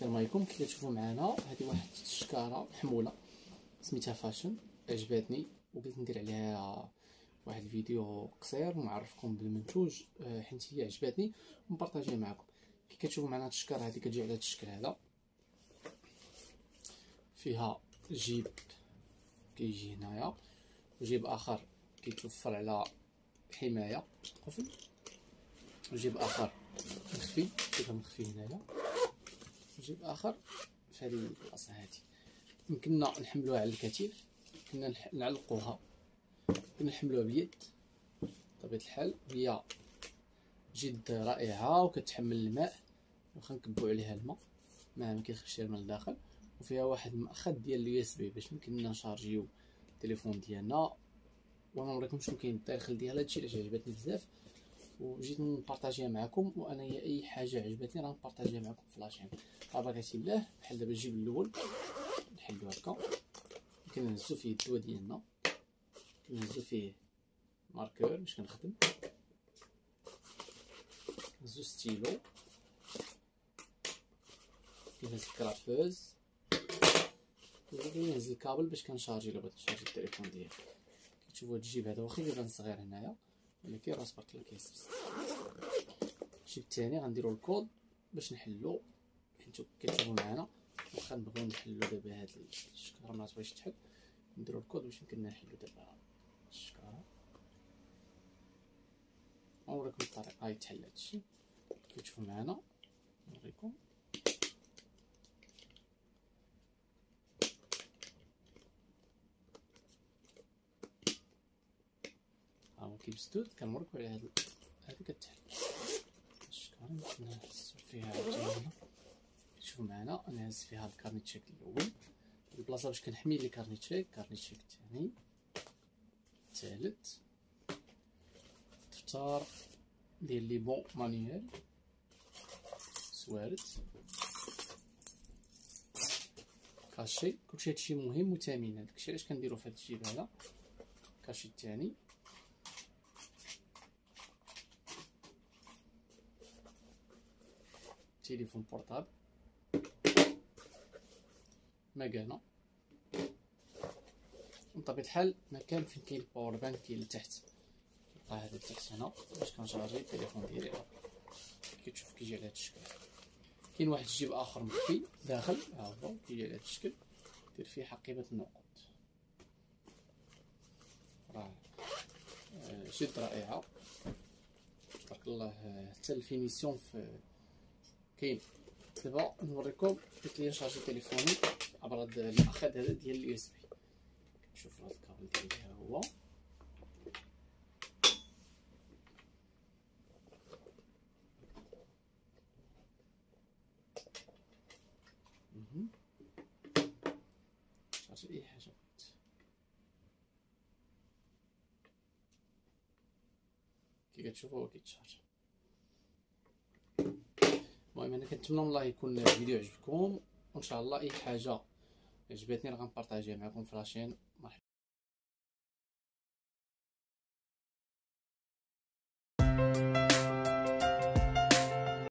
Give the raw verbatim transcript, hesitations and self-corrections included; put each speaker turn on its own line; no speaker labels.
السلام عليكم. كي كتشوفوا معنا هذه واحد الشكاره محموله سميتها فاشن، عجباتني وقلت ندير عليها واحد الفيديو قصير ونعرفكم بالمنتوج حيت هي عجباتني ونبارطاجيها معكم. كي كتشوفوا معنا هاد الشكاره هذه كتجي على هاد الشكل هذا، فيها جيب كيجي هنايا وجيب اخر كيتوفر على حمايه قفل، وجيب اخر مخفي كيبقى مخفي هنايا، وجيب اخر في هذه البلاصه هذه. يمكننا نحملوها على الكتف، يمكننا نعلقوها، يمكننا نحملوها باليد. بطبيعه الحال هي جد رائعه وكتحمل الماء، واخا نكبوا عليها الماء ما كيدخلش الماء لداخل. وفيها واحد المأخذ ديال اليو اس بي باش يمكننا نشارجيو التليفون ديالنا. وانا نوريكم شنو كاين الداخل ديالها. هادشي علاش عجبتني بزاف وجيت نبارطاجيها معكم، وانا هي اي حاجه عجبتني راه نبارطاجيها معكم في لاشين. بغيتي بالله بحال دابا الجيب الاول نحلو هكا، يمكن نهزو فيه الدواء ديالنا، نهزو فيه ماركور باش كنخدم، نهزو ستيلو، كنهز الكرافوز، كنهز الكابل باش كنشارجي الا بغيت نشارجي التليفون ديالي. كتشوفوا هاد الجيب هذا واخا كيبان صغير هنايا ولكن راه تبارك الله كيسبس. الجيب الثاني غنديروا الكود باش نحلو، حيت كتشوفوا معنا واخا نبغيو نحلو دابا هاد الشكاره ما تبغيش تحل، نديروا الكود باش يمكننا نحلو دابا الشكاره. نوريكم الطريقه يتحل هادشي. كتشوفوا معنا نوريكم ها هو كيبسدود. كنوريكم على هاد هادي كتحل الشكاره. يمكن نهزو فيها عاوتاني، شوفوا معنا انا هز فيها الكارنيتشيك الاول، البلاصه باش كنحمي لي كارنيتشيك، كارنيتشيك الثاني، الثالث، دفتر ديال لي بون مانيوال، سوارد، كاشي. كلشي هادشي مهم وثمين، هادشي علاش كنديرو في هاد الجيب هذا. كاشي الثاني، تليفون بورطابل، مكانه. بطبيعة الحال مكان فين كاين الباور بانك كاين لتحت، كيبقى هذا لتحت هنا باش كنشارجي التليفون ديالي. كتشوف كيجي على هذا الشكل. كاين واحد الجيب اخر مخفي داخل، ها هو كيجي على هذا الشكل، دير فيه حقيبه النقود. راه جد رائعه تبارك الله، حتى الفينيسيون في كاين. دابا نوريكم كيف لي نشارجي تليفوني عبر هذا المأخذ هذا ديال اليو اس بي. كتشوفوا هذا الكابل ديالي ها هو، شارجي اي حاجه بغيت. كي كتشوفوا هو كيتشارج. المهم انا كنتمنى والله يكون الفيديو عجبكم، وان شاء الله اي حاجه عجبتني راه غنبارطاجيها معكم في لاشين.